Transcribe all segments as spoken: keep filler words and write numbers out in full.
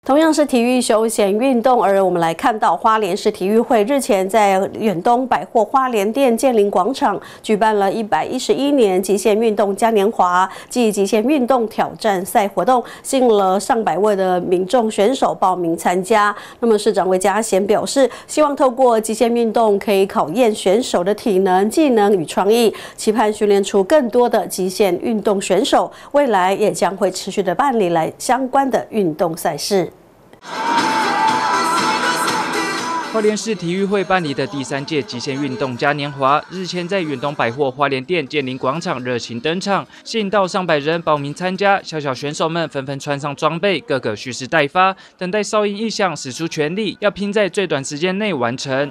同样是体育休闲运动，而我们来看到花莲市体育会日前在远东百货花莲店建林广场举办了一百一十一年极限运动嘉年华暨极限运动挑战赛活动，吸引了上百位的民众选手报名参加。那么市长魏家贤表示，希望透过极限运动可以考验选手的体能、技能与创意，期盼训练出更多的极限运动选手，未来也将会持续的办理来相关的运动赛事。 花莲市体育会办理的第三届极限运动嘉年华，日前在远东百货花莲店建林广场热情登场，吸引到上百人报名参加。小小选手们纷纷穿上装备，个个蓄势待发，等待哨音一响，使出全力，要拼在最短时间内完成。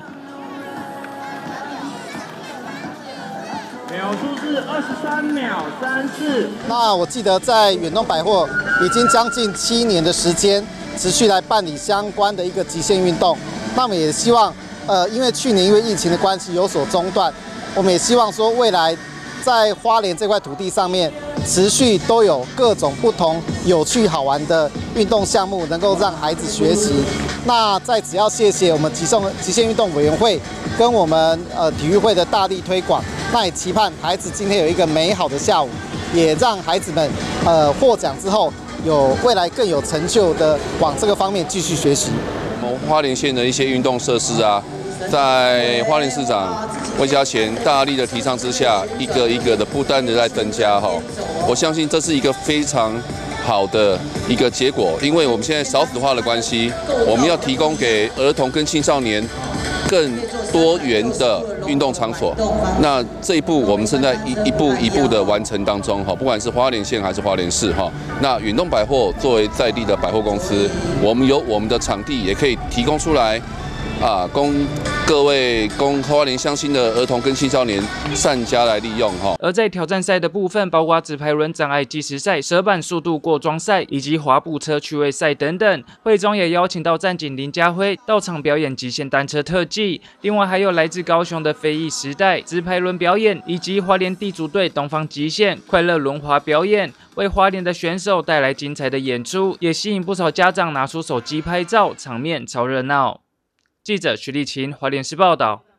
秒数是二十三秒三四。 那我记得在远东百货已经将近七年的时间，持续来办理相关的一个极限运动。那我们也希望，呃，因为去年因为疫情的关系有所中断，我们也希望说未来在花莲这块土地上面，持续都有各种不同有趣好玩的运动项目，能够让孩子学习。那在此要谢谢我们极限极限运动委员会跟我们呃体育会的大力推广。 那也期盼孩子今天有一个美好的下午，也让孩子们呃获奖之后有未来更有成就的往这个方面继续学习。 我们花莲县的一些运动设施啊，在花莲市长魏家贤大力的提倡之下，一个一个的不断的在增加哈。我相信这是一个非常好的一个结果，因为我们现在少子化的关系，我们要提供给儿童跟青少年更多元的运动场所。那这一步我们正在一一步一步的完成当中哈，不管是花莲县还是花莲市哈。那远东百货作为在地的百货公司，我们有我们的场地，也可以提供出来。 啊，供各位供花莲乡亲的儿童跟青少年善加来利用哈。 而在挑战赛的部分，包括直排轮障碍计时赛、蛇板速度过桩赛以及滑步车趣味赛等等。会中也邀请到战警林家辉到场表演极限单车特技，另外还有来自高雄的飞翼时代直排轮表演，以及花莲地主队东方极限快乐轮滑表演。 为花莲的选手带来精彩的演出，也吸引不少家长拿出手机拍照，场面超热闹。记者徐立琴，花莲市报道。